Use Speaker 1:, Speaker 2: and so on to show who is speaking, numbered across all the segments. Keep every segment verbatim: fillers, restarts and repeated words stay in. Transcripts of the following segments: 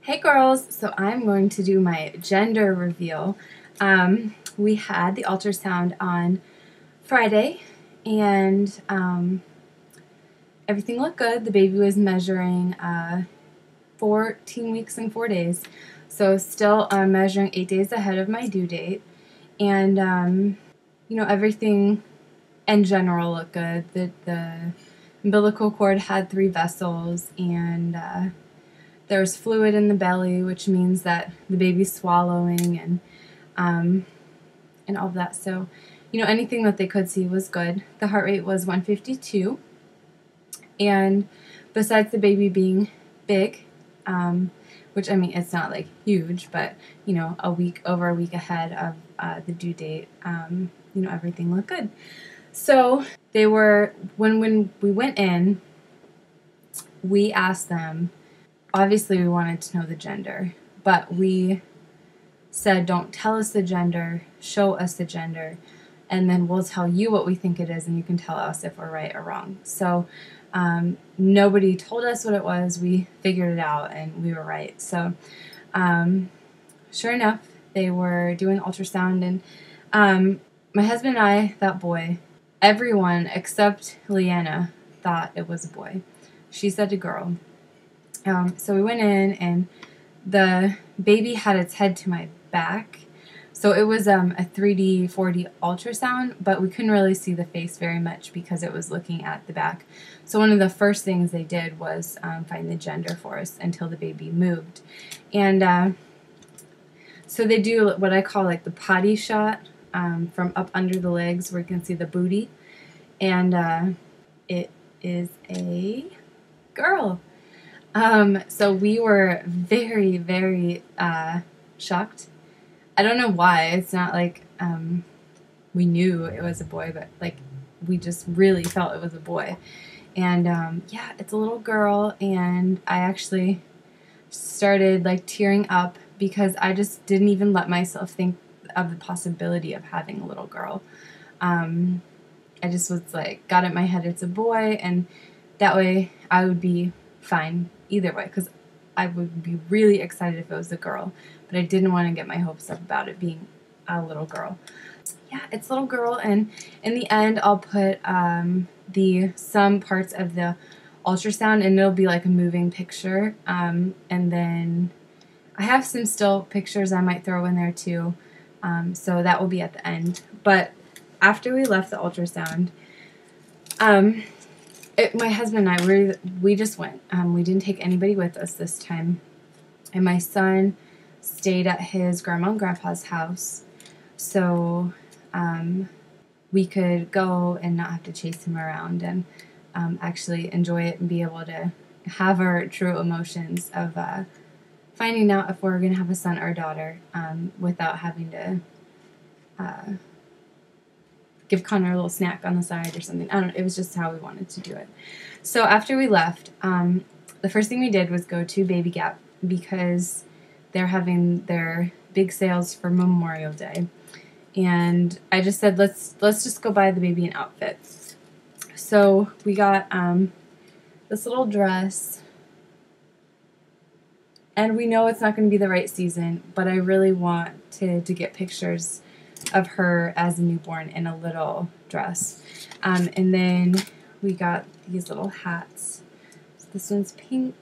Speaker 1: Hey girls, so I'm going to do my gender reveal. Um, we had the ultrasound on Friday and um, everything looked good. The baby was measuring uh, fourteen weeks and four days. So still uh, measuring eight days ahead of my due date. And, um, you know, everything in general looked good. The, the umbilical cord had three vessels and uh, there's fluid in the belly, which means that the baby's swallowing and um, and all of that. So, you know, anything that they could see was good. The heart rate was one fifty-two, and besides the baby being big, um, which I mean it's not like huge, but you know, a week over a week ahead of uh, the due date, um, you know, everything looked good. So they were when when we went in, we asked them. Obviously, we wanted to know the gender, but we said, don't tell us the gender, show us the gender, and then we'll tell you what we think it is, and you can tell us if we're right or wrong. So um, nobody told us what it was. We figured it out, and we were right. So um, sure enough, they were doing ultrasound, and um, my husband and I thought boy. Everyone except Leanna thought it was a boy. She said a girl. Um, so we went in, and the baby had its head to my back. So it was um, a three D, four D ultrasound, but we couldn't really see the face very much because it was looking at the back. So one of the first things they did was um, find the gender for us until the baby moved. And uh, so they do what I call like the potty shot um, from up under the legs where you can see the booty. And uh, it is a girl. Um, so we were very, very, uh, shocked. I don't know why. It's not like, um, we knew it was a boy, but like, we just really felt it was a boy. And, um, yeah, it's a little girl, and I actually started like tearing up because I just didn't even let myself think of the possibility of having a little girl. Um, I just was like, got it in my head it's a boy, and that way I would be fine either way, because I would be really excited if it was a girl, but I didn't want to get my hopes up about it being a little girl. Yeah, it's a little girl, and in the end I'll put um, the some parts of the ultrasound, and it'll be like a moving picture, um, and then I have some still pictures I might throw in there too, um, so that will be at the end. But after we left the ultrasound, um, It, my husband and I, we we just went. Um, we didn't take anybody with us this time. And my son stayed at his grandma and grandpa's house. So um, we could go and not have to chase him around, and um, actually enjoy it and be able to have our true emotions of uh, finding out if we're going to have a son or a daughter um, without having to uh, give Connor a little snack on the side or something. I don't know. It was just how we wanted to do it. So after we left, um, the first thing we did was go to Baby Gap because they're having their big sales for Memorial Day. And I just said, let's let's just go buy the baby an outfit. So we got um, this little dress. And we know it's not going to be the right season, but I really want to, to get pictures of her as a newborn in a little dress. Um, and then we got these little hats. So this one's pink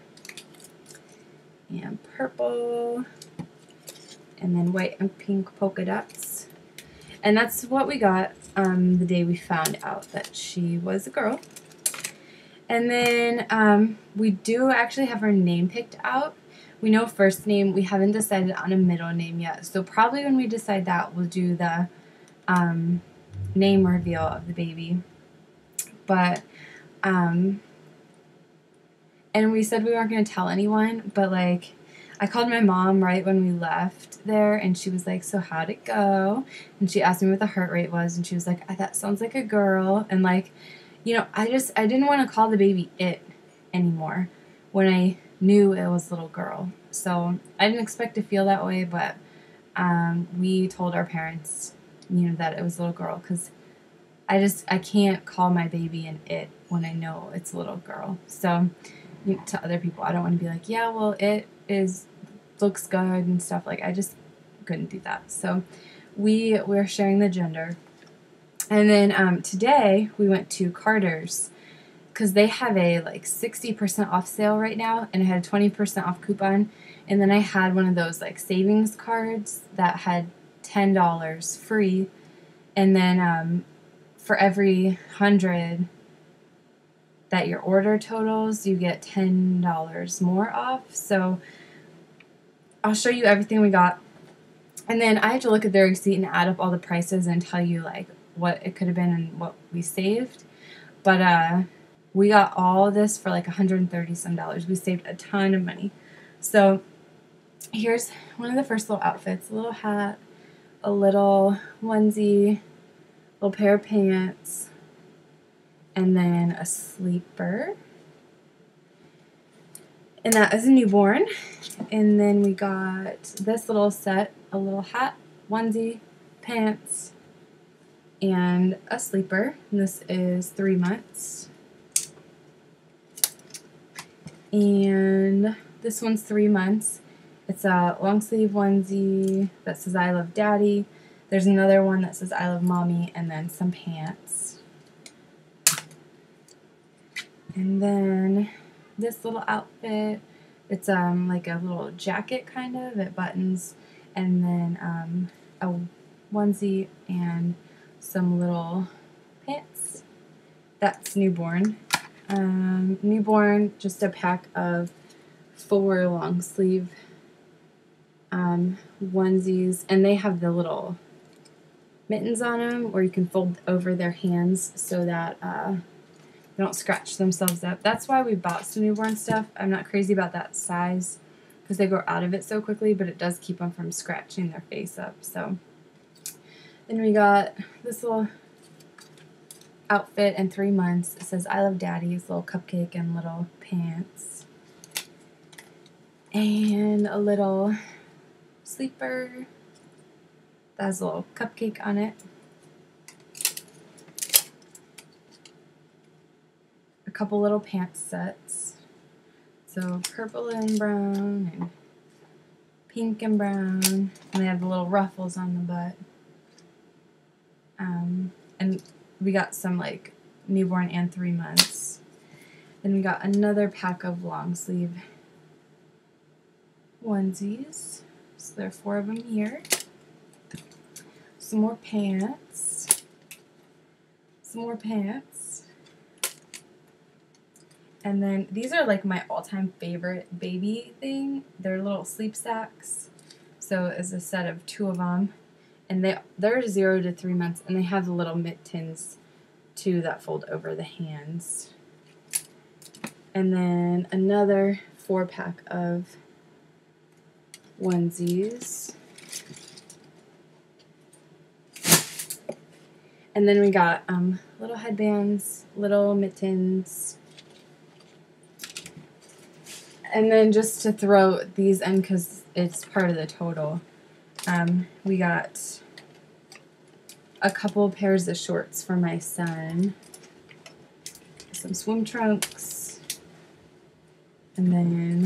Speaker 1: and purple, and then white and pink polka dots. And that's what we got um, the day we found out that she was a girl. And then um, we do actually have her name picked out. We know first name. We haven't decided on a middle name yet. So probably when we decide that, we'll do the um, name reveal of the baby. But, um, and we said we weren't going to tell anyone, but like, I called my mom right when we left there, and she was like, so how'd it go? And she asked me what the heart rate was, and she was like, that sounds like a girl. And like, you know, I just, I didn't want to call the baby it anymore when I knew it was a little girl. So I didn't expect to feel that way, but um, we told our parents, you know, that it was a little girl, because I just, I can't call my baby an it when I know it's a little girl. So you know, to other people, I don't want to be like, yeah, well, it is looks good and stuff. Like, I just couldn't do that. So we we're sharing the gender. And then um, today we went to Carter's because they have a like sixty percent off sale right now, and it had a twenty percent off coupon. And then I had one of those like savings cards that had ten dollars free, and then um, for every hundred that your order totals, you get ten dollars more off. So I'll show you everything we got. And then I have to look at their receipt and add up all the prices and tell you like what it could have been and what we saved. But uh, we got all this for like one hundred thirty some dollars. We saved a ton of money. So here's one of the first little outfits. A little hat, a little onesie, a little pair of pants, and then a sleeper. And that is a newborn. And then we got this little set, a little hat, onesie, pants, and a sleeper. And this is three months. And this one's three months. It's a long sleeve onesie that says I love daddy. There's another one that says I love mommy, and then some pants. And then this little outfit, it's um like a little jacket kind of, it buttons, and then um, a onesie and some little pants. That's newborn. Um, newborn, just a pack of four long sleeve um, onesies, and they have the little mittens on them where you can fold over their hands so that uh, they don't scratch themselves up. That's why we bought some newborn stuff. I'm not crazy about that size because they grow out of it so quickly, but it does keep them from scratching their face up. So then we got this little outfit in three months. It says I love daddy's, little cupcake and little pants. And a little sleeper that has a little cupcake on it. A couple little pants sets. So purple and brown and pink and brown. And they have the little ruffles on the butt. Um, and we got some like newborn and three months. Then we got another pack of long sleeve onesies. So there are four of them here. Some more pants. Some more pants. And then these are like my all-time favorite baby thing. They're little sleep sacks. So it's a set of two of them. And they, they're zero to three months, and they have the little mittens, too, that fold over the hands. And then another four-pack of onesies. And then we got um, little headbands, little mittens. And then just to throw these in because it's part of the total, um, we got a couple pairs of shorts for my son, some swim trunks, and then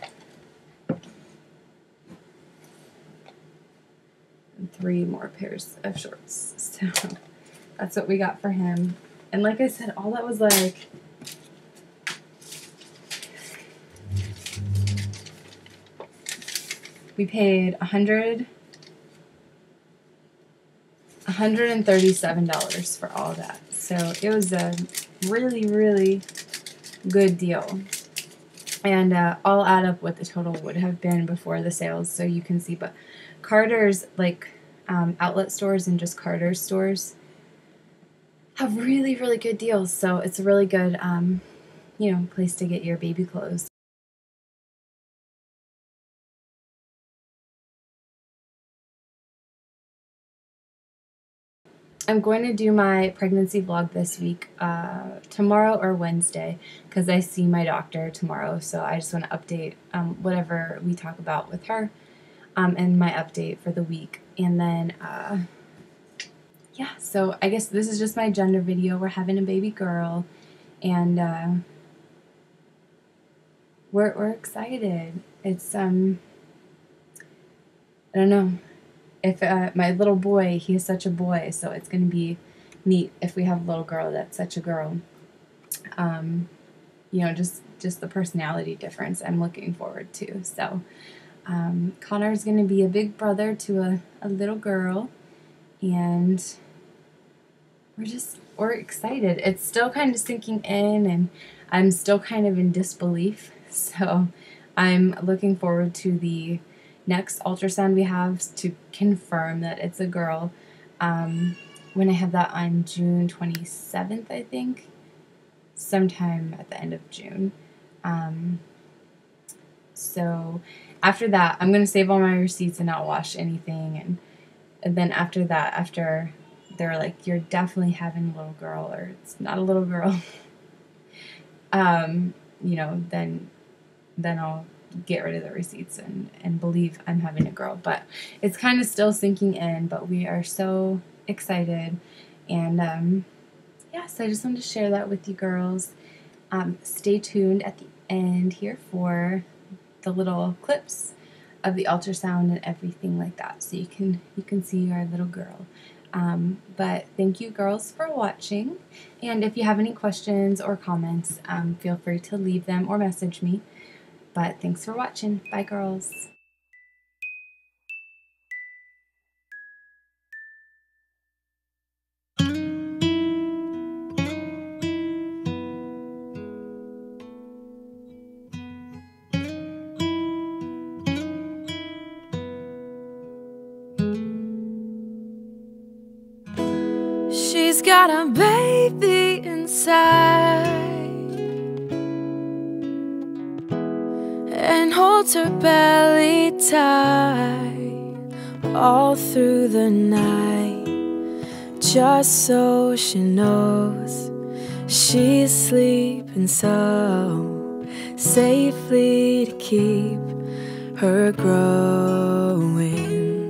Speaker 1: three more pairs of shorts. So that's what we got for him. And like I said, all that was like we paid a hundred one hundred thirty-seven dollars for all that. So it was a really, really good deal. And uh, I'll add up what the total would have been before the sales so you can see. But Carter's, like um, outlet stores and just Carter's stores, have really, really good deals. So it's a really good, um, you know, place to get your baby clothes. I'm going to do my pregnancy vlog this week, uh, tomorrow or Wednesday, because I see my doctor tomorrow, so I just want to update um, whatever we talk about with her, um, and my update for the week. And then, uh, yeah, so I guess this is just my gender video. We're having a baby girl, and uh, we're, we're excited. it's, um, I don't know. If uh, my little boy, he is such a boy, so it's going to be neat if we have a little girl that's such a girl. Um, you know, just, just the personality difference I'm looking forward to. So um, Connor's going to be a big brother to a, a little girl, and we're just, we're excited. It's still kind of sinking in, and I'm still kind of in disbelief. So I'm looking forward to the next ultrasound we have to confirm that it's a girl. Um, when I have that on June twenty-seventh, I think, sometime at the end of June. Um, so after that, I'm going to save all my receipts and not wash anything. And, and then after that, after they're like, you're definitely having a little girl, or it's not a little girl, um, you know, then, then I'll get rid of the receipts and, and believe I'm having a girl. But it's kind of still sinking in, but we are so excited. And um, yeah, so I just wanted to share that with you girls. Um, stay tuned at the end here for the little clips of the ultrasound and everything like that, so you can you can see our little girl. Um, but thank you girls for watching, and if you have any questions or comments, um, feel free to leave them or message me. But thanks for watching. Bye, girls.
Speaker 2: She's got a baby inside and holds her belly tight all through the night, just so she knows she's sleeping so safely to keep her growing.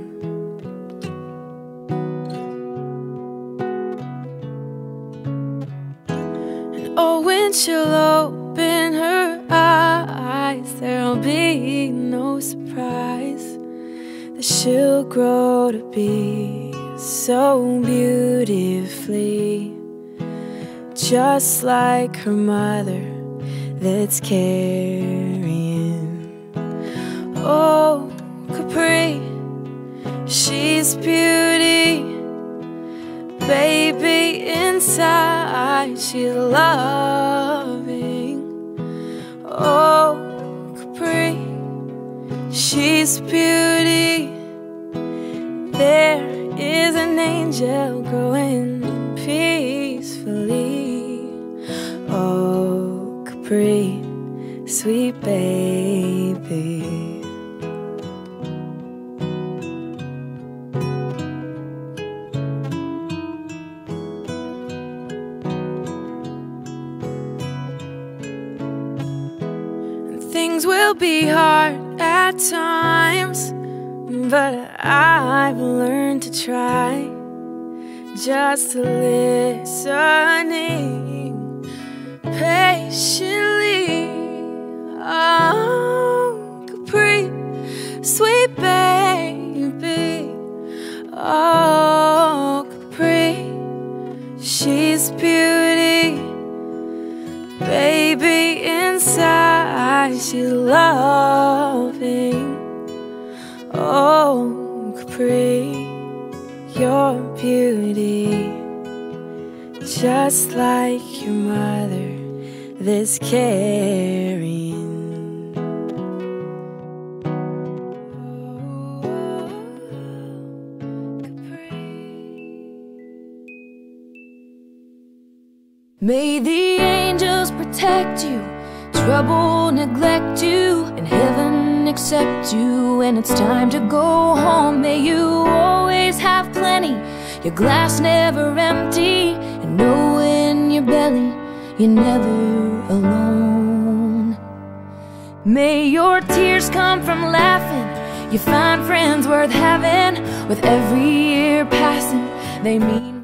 Speaker 2: And oh, when she'll open her eyes, there'll be no surprise that she'll grow to be so beautifully just like her mother that's carrying. Oh, Capri, she's beauty, baby inside she's loving. Oh, Capri, she's beauty, there is an angel growing peacefully. Oh, Capri, sweet baby. Things will be hard at times, but I've learned to try just listening patiently. Oh, Capri, sweet baby. Oh, Capri, she's beauty, baby inside she's loving. Oh, Capri, your beauty, just like your mother that's carrying. Oh, Capri. May the angels protect you, trouble neglect you, and heaven accept you when it's time to go home. May you always have plenty, your glass never empty, and know in your belly you're never alone. May your tears come from laughing, you find friends worth having, with every year passing they mean